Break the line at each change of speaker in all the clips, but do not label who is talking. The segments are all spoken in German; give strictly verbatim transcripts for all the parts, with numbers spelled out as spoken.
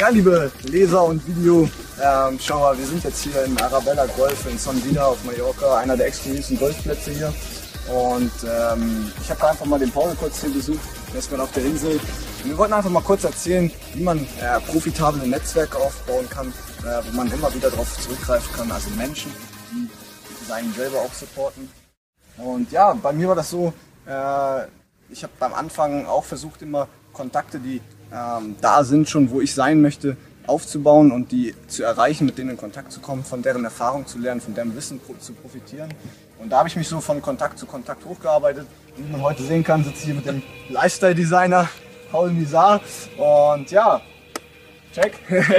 Ja, liebe Leser und Videoschauer, ähm, wir sind jetzt hier in Arabella Golf in Son Vida auf Mallorca, einer der exklusivsten Golfplätze hier. Und ähm, ich habe einfach mal den Paul kurz hier besucht, der ist gerade auf der Insel. Und wir wollten einfach mal kurz erzählen, wie man äh, profitable Netzwerke aufbauen kann, äh, wo man immer wieder darauf zurückgreifen kann, also Menschen, die seinen selber auch supporten. Und ja, bei mir war das so, äh, ich habe beim Anfang auch versucht, immer Kontakte, die ähm, da sind schon, wo ich sein möchte, aufzubauen und die zu erreichen, mit denen in Kontakt zu kommen, von deren Erfahrung zu lernen, von deren Wissen pro zu profitieren. Und da habe ich mich so von Kontakt zu Kontakt hochgearbeitet. Wie man heute sehen kann, sitze ich hier mit dem Lifestyle-Designer Paul Misar. Und ja, check.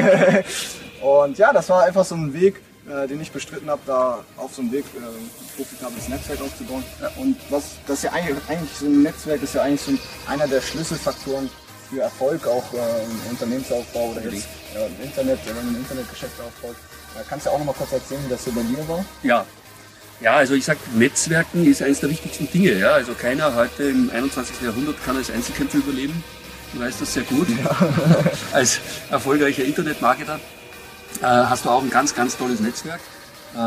Und ja, das war einfach so ein Weg, äh, den ich bestritten habe, da auf so einem Weg äh, ein profitables Netzwerk aufzubauen. Und was, das ist ja eigentlich, eigentlich so ein Netzwerk ist ja eigentlich so einer der Schlüsselfaktoren für Erfolg, auch äh, im Unternehmensaufbau oder jetzt äh, im Internet, wenn man ein Internetgeschäft aufbaut. Äh, kannst du auch noch mal kurz erzählen, wie das so bei dir war?
Ja. Ja, also ich sage, Netzwerken ist eines der wichtigsten Dinge. Ja? Also keiner heute im einundzwanzigsten Jahrhundert kann als Einzelkämpfer überleben. Du weißt das sehr gut. Ja. Als erfolgreicher Internetmarketer äh, hast du auch ein ganz, ganz tolles Netzwerk, äh,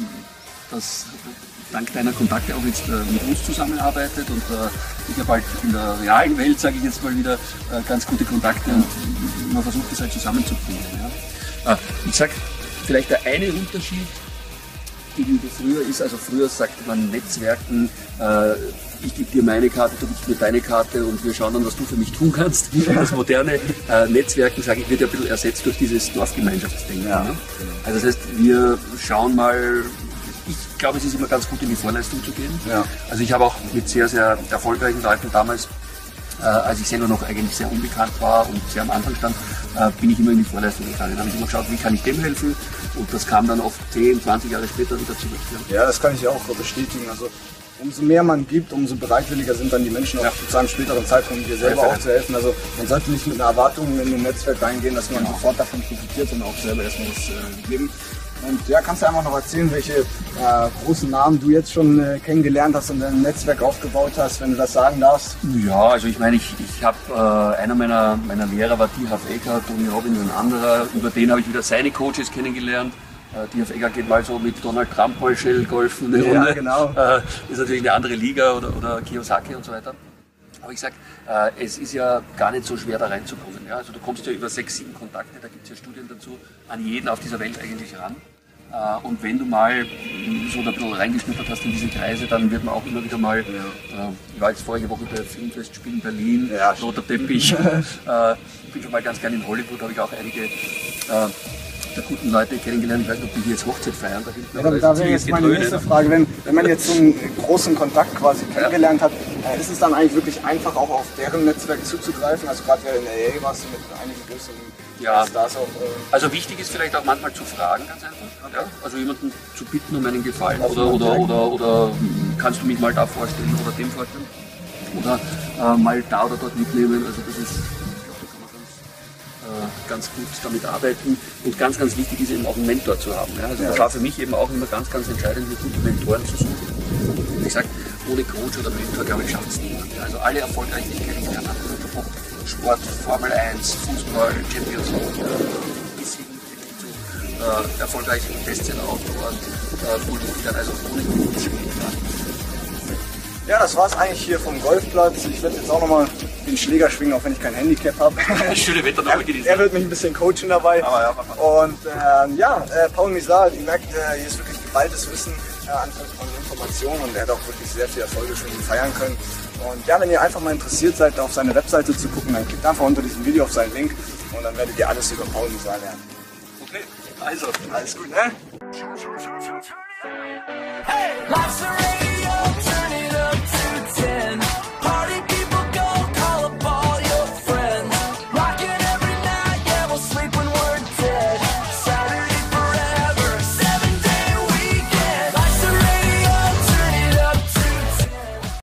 das dank deiner Kontakte auch jetzt äh, mit uns zusammenarbeitet. Und äh, ich habe halt in der realen Welt, sage ich jetzt mal wieder, äh, ganz gute Kontakte und man versucht das halt zusammenzubringen. Ja? Äh, ich sage, vielleicht der eine Unterschied gegenüber früher ist, also früher sagte man Netzwerken, äh, ich gebe dir meine Karte, du gibst mir deine Karte und wir schauen dann, was du für mich tun kannst. Das moderne äh, Netzwerken, sage ich, wird ja ein bisschen ersetzt durch dieses Dorfgemeinschaftsdenken. Ja. Ne? Also das heißt, wir schauen mal, ich glaube, es ist immer ganz gut, in die Vorleistung zu gehen. Ja. Also ich habe auch mit sehr, sehr erfolgreichen Leuten damals, äh, als ich selber noch eigentlich sehr unbekannt war und sehr am Anfang stand, äh, bin ich immer in die Vorleistung gegangen. Da habe ich immer geschaut, wie kann ich dem helfen? Und das kam dann oft zehn, zwanzig Jahre später wieder zurück. Ja,
ja, das kann ich auch bestätigen. Also umso mehr man gibt, umso bereitwilliger sind dann die Menschen auch ja. zu einem späteren Zeitpunkt dir selber auch zu helfen. Also man sollte nicht mit einer Erwartung in ein Netzwerk reingehen, dass man genau. sofort davon profitiert, sondern auch selber erstmal was äh, geben. Und ja, kannst du einfach noch erzählen, welche äh, großen Namen du jetzt schon äh, kennengelernt hast und dein Netzwerk aufgebaut hast, wenn du das sagen darfst?
Ja, also ich meine, ich, ich habe, äh, einer meiner, meiner Lehrer war D H Ecker, Tony Robbins, ein anderer, über den habe ich wieder seine Coaches kennengelernt. Äh, D H Ecker geht mal so mit Donald Trump mal Shell golfen eine Runde.
Ja, genau.
Äh, ist natürlich eine andere Liga oder, oder Kiyosaki und so weiter. Aber ich sage, äh, es ist ja gar nicht so schwer da reinzukommen. Ja? Also du kommst ja über sechs, sieben Kontakte, da gibt es ja Studien dazu, an jeden auf dieser Welt eigentlich ran. Äh, und wenn du mal so da ein bisschen reingeschnuppert hast in diese Kreise, dann wird man auch immer wieder mal, ja. äh, ich war jetzt vorige Woche bei Filmfestspielen in Berlin, ja, roter Teppich, äh, ich bin schon mal ganz gerne in Hollywood, habe ich auch einige äh, der guten Leute kennengelernt. Ich weiß nicht, ob die hier jetzt Hochzeit feiern da hinten.
Ja, da wäre jetzt meine nächste Frage, wenn, wenn man jetzt so einen großen Kontakt quasi kennengelernt hat, äh, ist es dann eigentlich wirklich einfach auch auf deren Netzwerk zuzugreifen? Also gerade in L A warst du mit einigen größeren
ja.
Stars auch. Äh
also wichtig ist vielleicht auch manchmal zu fragen, ganz einfach. Okay. Ja? Also jemanden zu bitten um einen Gefallen oder, oder, oder, oder kannst du mich mal da vorstellen oder dem vorstellen? Oder äh, mal da oder dort mitnehmen. Also das ist ganz gut damit arbeiten und ganz, ganz wichtig ist eben auch einen Mentor zu haben. Ja? Also das war für mich eben auch immer ganz, ganz entscheidend, mir gute Mentoren zu suchen. Und ich sage, ohne Coach oder Mentor, glaube ich, schafft es niemand. Ja? Also alle erfolgreichen, die ich kennengelernt habe, ob Sport, Formel eins, Fußball, Champions League, bis hin zu äh, erfolgreichen Bestsellerautoren, äh, Politikern, also ohne Coach geht gar nicht.
Ja, das war es eigentlich hier vom Golfplatz. Ich werde jetzt auch nochmal den Schläger schwingen, auch wenn ich kein Handicap habe.
Schöne Wetter noch genießen.
Er wird mich ein bisschen coachen dabei. Aber ja, und äh, ja, äh, Paul Misar, ihr merkt, äh, hier ist wirklich geballtes Wissen äh, an Informationen und er hat auch wirklich sehr viel Erfolge schon feiern können. Und ja, wenn ihr einfach mal interessiert seid, auf seine Webseite zu gucken, dann klickt einfach unter diesem Video auf seinen Link und dann werdet ihr alles über Paul Misar lernen.
Okay, also,
alles gut, ne?
Hey,